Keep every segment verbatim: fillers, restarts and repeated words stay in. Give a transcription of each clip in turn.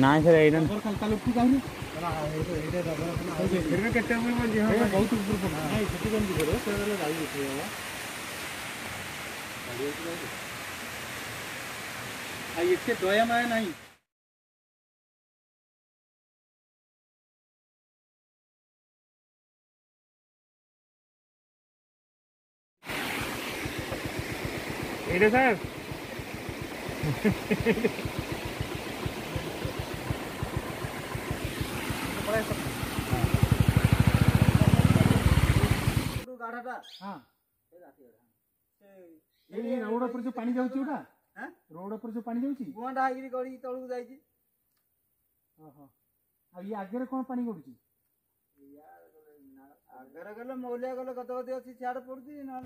ना sir एइना rubber काल उठी जाउनी एटा रबर फिर में केते में जी हां बहुत ऊपर पर नहीं छुट्टी कम की करो से वाला जाई उठी है आ इसके दया माया नहीं एडे सर गाढ़ाटा हां ए रोड पर जो पानी जाउची उडा हैं रोड पर जो पानी जाउची गुंडा हागिरी गड़ी तळू जाईची ओहो आ ये आगे रे कोन पानी गडुची आगे रे गले मौलिया गले गतवती अछि छाड़ पडुची ना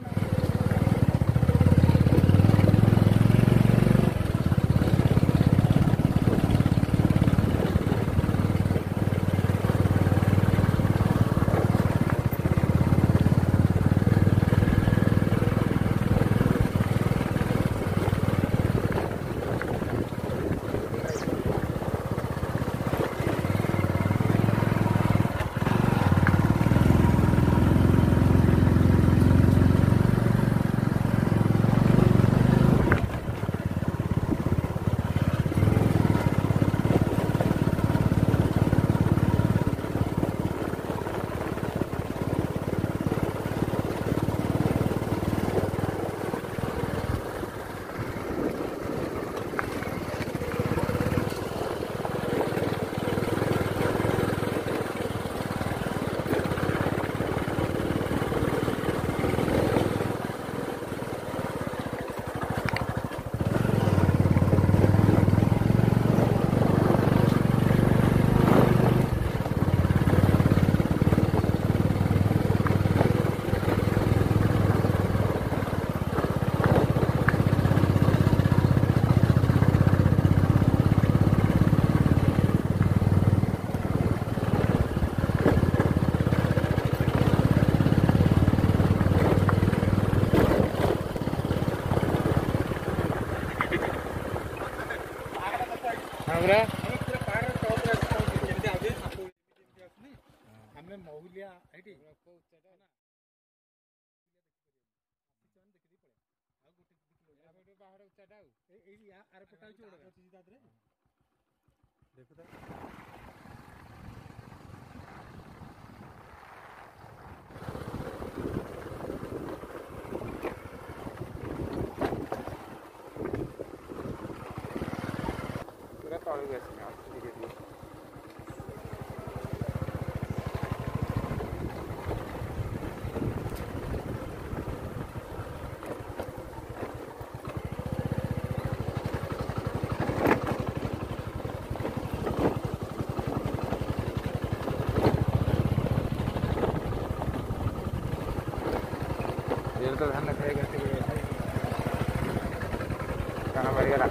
हमरा हम पूरा पार टॉप रे जेते आबे सातो जेते आसनी हमने महुलिया आइटी को उच्चटा ना चन देखि पड़े आ गोटे देखि बाहर उच्चटा ए ए आर पटा चोड़ सीधा रे देखो त तळू गएछ ना धीरे धीरे ये तो धान खाए करते कहां बढ़ गया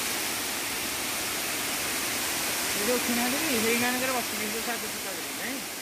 ये जो खिना दे ये गाना करे बस ये जो साथ साथ नहीं